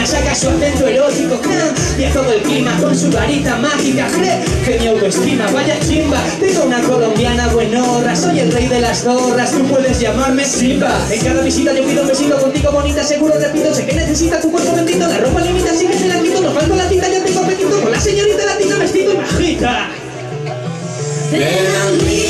saca su acento erótico, y a todo el clima con su varita mágica. Cree que mi autoestima vaya chimba. Tengo una colombiana buenorra, soy el rey de las zorras, tú puedes llamarme Simba. En cada visita yo pido un besito contigo bonita, seguro repito, sé que necesita tu cuerpo bendito. La ropa limita, sí que se la quito, no falta la tinta, yo tengo apetito. Con la señorita latina vestido y majita. Ven a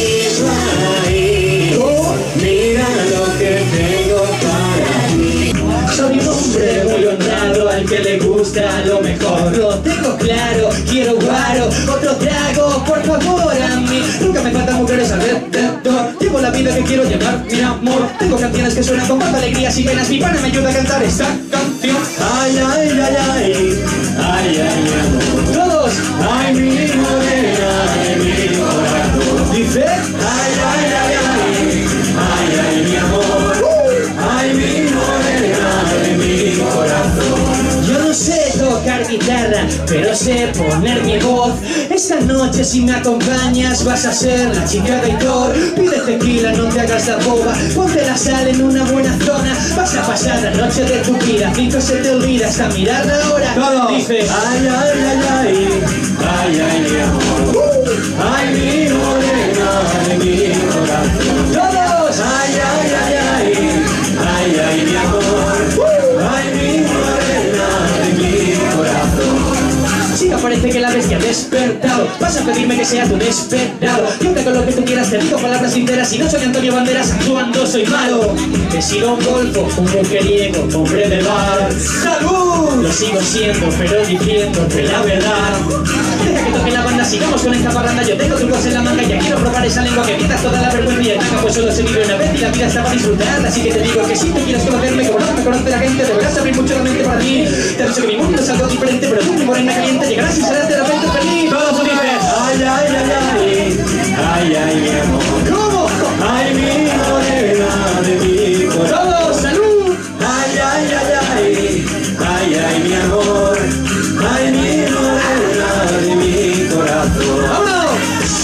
mí, mira lo que tengo para ti. Soy un hombre muy honrado al que le gusta lo mejor. Lo tengo claro, quiero guaro, otro trago, por favor a mí. Nunca me faltan mujeres alrededor. Llevo la vida que quiero llevar, mi amor. Tengo canciones que suenan con tantas alegrías y penas. Mi pana me ayuda a cantar esta canción. Ay, ay, ay, ay, ay, ay, mi amor. Todos. Ay, mi morena, ay, mi corazón. Dice. Ay, ay, ay, ay, ay, ay, mi amor. Ay, mi morena, ay, mi corazón. Yo no sé tocar guitarra, pero sé poner mi voz. Esta noche si me acompañas vas a ser la chica de Thor. Pide tequila, no te hagas la boba, ponte la sal en una buena zona. Vas a pasar la noche de tu vida, cinco se te olvida hasta mirar la hora. Todo. Dice. Ay, ay, ay, ay, ay, ay, mi amor. Ay, mi morena, ay, mi corazón. Todos. Ay, ay, ay, ay, ay, ay, mi amor. Ay, mi morena, ay, mi corazón. Chica, parece que la bestia ha despertado. Vas a pedirme que sea tu despertado. Yo te con lo que tú quieras, te digo palabras sinceras. Si no soy Antonio Banderas, actuando soy malo. He sido un golfo, un mujeriego, hombre de bar. ¡Salud! Lo sigo siendo, pero diciéndote la verdad. Deja que toque la banda, sigamos con esta parranda. Yo tengo trucos en la manga, ya quiero probar esa lengua que quitas toda la vergüenza y el taca, pues solo se vive una vez y la vida está para disfrutarla. Así que te digo que si tú quieres conocerme, como no me conoce la gente, deberás abrir mucho la mente para ti. Te aviso que mi mundo es algo diferente, pero tú, mi morena caliente, llegarás y serás de repente feliz. Todos dices. Ay, ay, ay, ay, ay, ay, mi amor. ¿Cómo? Ay, mi morena de mi corazón. ¡Todos! ¡Salud! Ay, ay, ay, ay, ay, ay, mi amor. Ay, mi morena de mi corazón. ¡Vámonos!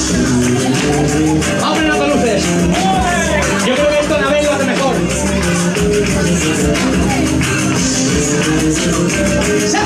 ¡Abre las luces! Yo creo que esto Anabel lo hace mejor. ¡Sa!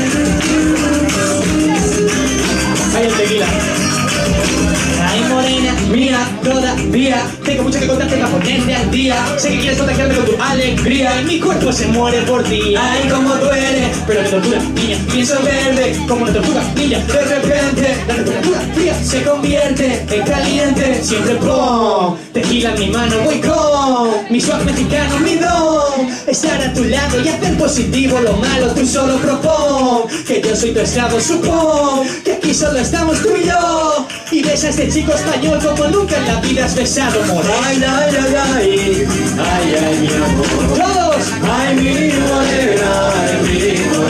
Hay el tequila. Ay, morena, mía, todavía tengo mucho que contarte para ponerte al día. Sé que quieres contagiarme con tu alegría y mi cuerpo se muere por ti. Ay, como duele, pero de tortura, niña, pienso verde como una tortuga, niña. De repente, la temperatura fría se convierte en caliente. Siempre pum, tequila en mi mano, voy con mi swag mexicano, mi don. Estar a tu lado y hacer positivo lo malo, tú solo propon. Que yo soy tu esclavo, supón que aquí solo estamos tú y yo. Y besa a este chico español como nunca en la vida has besado, morena. Ay, ay, ay, ay, ay, ay, mi amor. ¡Todos! Ay, mi morena, ay, mi corazón.